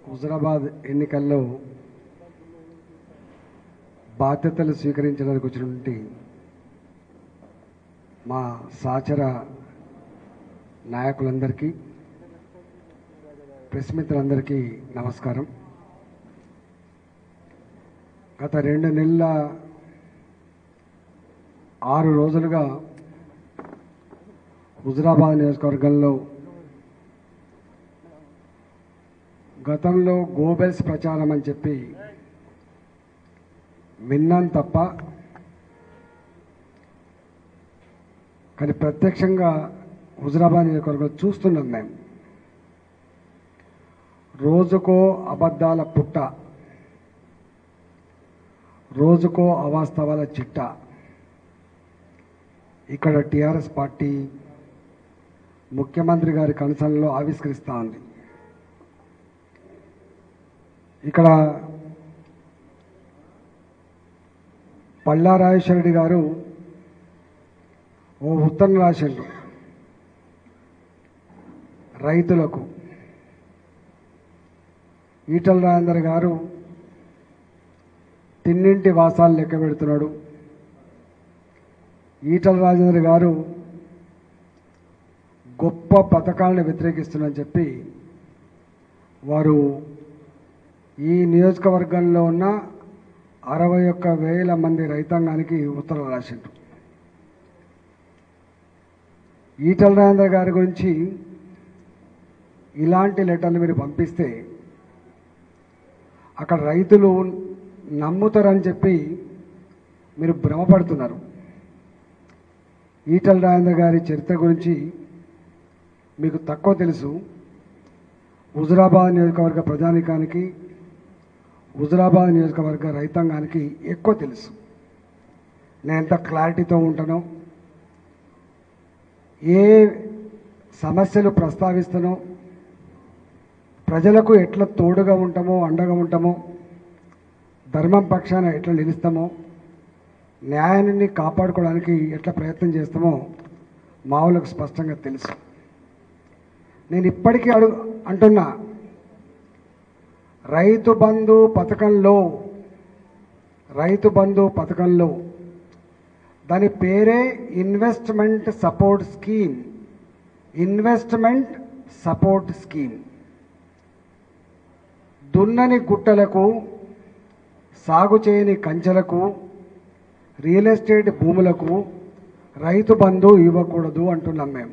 హుజరాబాద్ ఎన్నికల్లో బాధ్యతలు స్వీకరించడానికి వచ్చినటువంటి మా సహచర నాయకులందరికీ ప్రెస్ మిత్రులందరికీ నమస్కారం. గత 2 నెలల 6 రోజులుగా హుజరాబాద్ నియోజకవర్గంలో గతంలో గోబెల్స్ ప్రచారం అని చెప్పి విన్నాను తప్ప, కానీ ప్రత్యక్షంగా హుజరాబాద్ నియోజకవర్గం చూస్తున్నాం. మేము రోజుకో అబద్ధాల పుట్ట, రోజుకో అవాస్తవాల చిట్ట ఇక్కడ టీఆర్ఎస్ పార్టీ ముఖ్యమంత్రి గారి కన్సర్న్లో ఆవిష్కరిస్తూ ఉంది. ఇక్కడ పల్లా రాజేశ్వర రెడ్డి గారు ఓ ఉత్తరం రాసిండ్రు రైతులకు. ఈటల రాజేందర్ గారు తిన్నింటి వాసాలు లెక్క పెడుతున్నాడు. ఈటల రాజేందర్ గారు గొప్ప పథకాలను వ్యతిరేకిస్తున్నారని చెప్పి వారు ఈ నియోజకవర్గంలో ఉన్న 61,000 మంది రైతాంగానికి ఉత్తరం రాసిండ్రు. ఈటల రాజేందర్ గారి గురించి ఇలాంటి లెటర్లు మీరు పంపిస్తే అక్కడ రైతులు నమ్ముతారని చెప్పి మీరు భ్రమపడుతున్నారు. ఈటల రాజేందర్ గారి చరిత్ర గురించి మీకు తక్కువ తెలుసు. హుజరాబాద్ నియోజకవర్గ ప్రజానీకానికి, హుజరాబాద్ నియోజకవర్గ రైతాంగానికి ఎక్కువ తెలుసు. నేను ఎంత క్లారిటీతో ఉంటానో, ఏ సమస్యలు ప్రస్తావిస్తానో, ప్రజలకు ఎట్లా తోడుగా ఉంటామో, అండగా ఉంటామో, ధర్మం పక్షాన ఎట్లా నిలుస్తామో, న్యాయాన్ని కాపాడుకోవడానికి ఎట్లా ప్రయత్నం చేస్తామో మా వాళ్ళకు స్పష్టంగా తెలుసు. నేను ఇప్పటికీ అంటున్నా, రైతు బంధు పథకంలో దాని పేరే ఇన్వెస్ట్మెంట్ సపోర్ట్ స్కీమ్. దున్నని గుట్టలకు, సాగు చేయని కంచెలకు, రియల్ ఎస్టేట్ భూములకు రైతు బంధు ఇవ్వకూడదు అంటున్నాం. మేము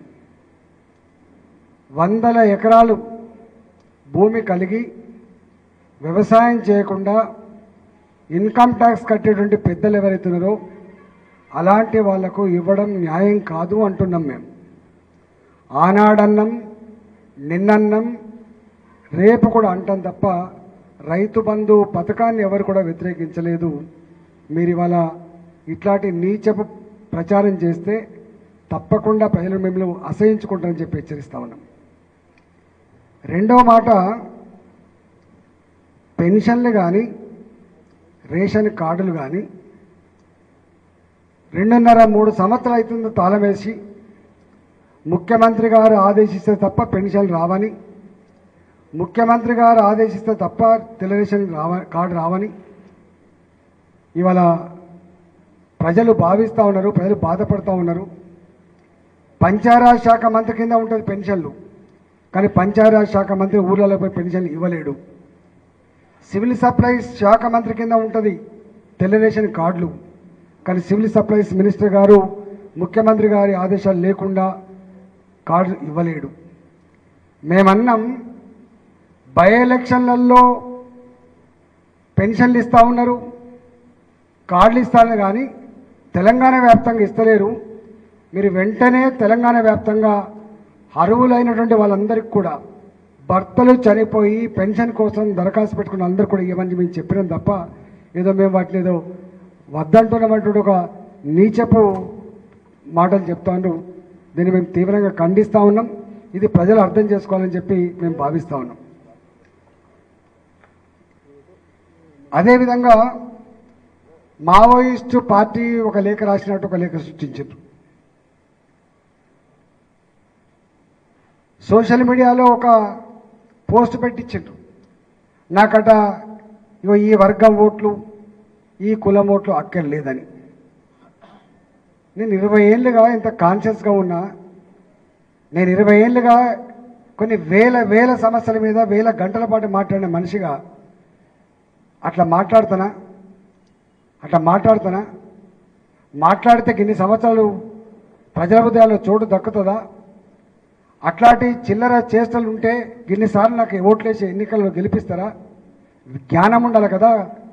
100 ఎకరాలు భూమి కలిగి వ్యవసాయం చేయకుండా ఇన్కమ్ ట్యాక్స్ కట్టేటువంటి పెద్దలు ఎవరైతున్నారో అలాంటి వాళ్లకు ఇవ్వడం న్యాయం కాదు అంటున్నాం. మేము ఆనాడన్నం, నిన్నన్నం, రేపు కూడా అంటాం తప్ప రైతు బంధు పథకాన్ని ఎవరు కూడా వ్యతిరేకించలేదు. మీరు ఇవాళ ఇట్లాంటి నీచపు ప్రచారం చేస్తే తప్పకుండా ప్రజలు మిమ్మల్ని అసహించుకుంటారని చెప్పి హెచ్చరిస్తా ఉన్నాం. రెండవ మాట, పెన్షన్లు కానీ, రేషన్ కార్డులు కానీ 2.5-3 సంవత్సరాలు అవుతుంది తాళం వేసి, ముఖ్యమంత్రి గారు ఆదేశిస్తే తప్ప పెన్షన్లు రావని, ముఖ్యమంత్రి గారు ఆదేశిస్తే తప్ప తెల్ల రేషన్ కార్డు రావని ఇవాళ ప్రజలు భావిస్తూ ఉన్నారు, ప్రజలు బాధపడుతూ ఉన్నారు. పంచాయరాజ్ శాఖ మంత్రి కింద ఉంటుంది పెన్షన్లు, కానీ పంచాయరాజ్ శాఖ మంత్రి ఊర్లలో పోయి పెన్షన్లు ఇవ్వలేడు. సివిల్ సప్లైస్ శాఖ మంత్రి కింద ఉంటుంది తెల్ల రేషన్ కార్డులు, కానీ సివిల్ సప్లైస్ మినిస్టర్ గారు ముఖ్యమంత్రి గారి ఆదేశాలు లేకుండా కార్డు ఇవ్వలేడు. మేమన్నాం, బై ఎలక్షన్లలో పెన్షన్లు ఇస్తూ ఉన్నారు, కార్డులు ఇస్తారని, కానీ తెలంగాణ వ్యాప్తంగా ఇస్తలేరు. మీరు వెంటనే తెలంగాణ వ్యాప్తంగా అర్హులైనటువంటి వాళ్ళందరికీ కూడా భర్తలు చనిపోయి పెన్షన్ కోసం దరఖాస్తు పెట్టుకున్న అందరూ కూడా ఇవ్వమని మేము చెప్పినాం తప్ప ఏదో మేము వాటిని ఏదో వద్దంటున్నటువంటి ఒక నీచపు మాటలు చెప్తాను. దీన్ని మేము తీవ్రంగా ఖండిస్తూ ఉన్నాం. ఇది ప్రజలు అర్థం చేసుకోవాలని చెప్పి మేము భావిస్తూ ఉన్నాం. అదేవిధంగా మావోయిస్టు పార్టీ ఒక లేఖ రాసినట్టు ఒక లేఖ సృష్టించారు. సోషల్ మీడియాలో ఒక పోస్ట్ పెట్టించారు. నాకట ఇగో ఈ వర్గం ఓట్లు ఈ కులం ఓట్లు అక్కర్లేదని. నేను 20 ఏళ్ళుగా ఇంత కాన్షియస్గా ఉన్నా. నేను 20 ఏళ్ళుగా కొన్ని వేల సమస్యల మీద వేల గంటల పాటు మాట్లాడిన మనిషిగా అట్లా మాట్లాడుతానా? మాట్లాడితే ఇన్ని సంవత్సరాలు ప్రజల హృదయాల్లో చోటు దక్కుతుందా? అట్లాంటి చిల్లర చేష్టలు ఉంటే ఇన్నిసార్లు నాకు ఓట్లేసి ఎన్నికల్లో గెలిపిస్తారా? జ్ఞానం ఉండాలి కదా.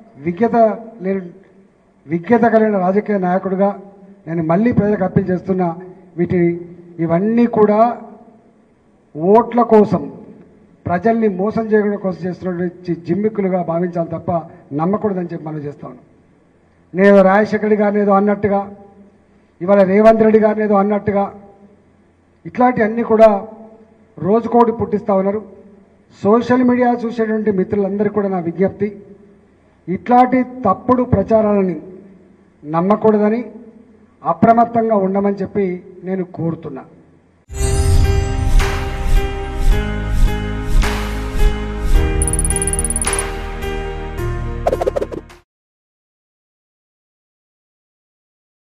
విజ్ఞత కలిగిన రాజకీయ నాయకుడిగా నేను మళ్ళీ ప్రజలకు అప్పీల్ చేస్తున్నా. ఇవన్నీ కూడా ఓట్ల కోసం, ప్రజల్ని మోసం చేయడం కోసం చేస్తున్నటువంటి జిమ్మిక్కులుగా భావించాలి తప్ప నమ్మకూడదని చెప్పి మనం చేస్తాను. నేను రాజశేఖర్ రెడ్డి గారిని ఏదో అన్నట్టుగా, ఇవాళ రేవంత్ రెడ్డి గారిని ఏదో అన్నట్టుగా ఇట్లాంటివన్నీ కూడా రోజుకోటి పుట్టిస్తూ ఉన్నారు. సోషల్ మీడియా చూసేటువంటి మిత్రులందరికీ కూడా నా విజ్ఞప్తి, ఇట్లాంటి తప్పుడు ప్రచారాలని నమ్మకూడదని, అప్రమత్తంగా ఉండమని చెప్పి నేను కోరుతున్నా.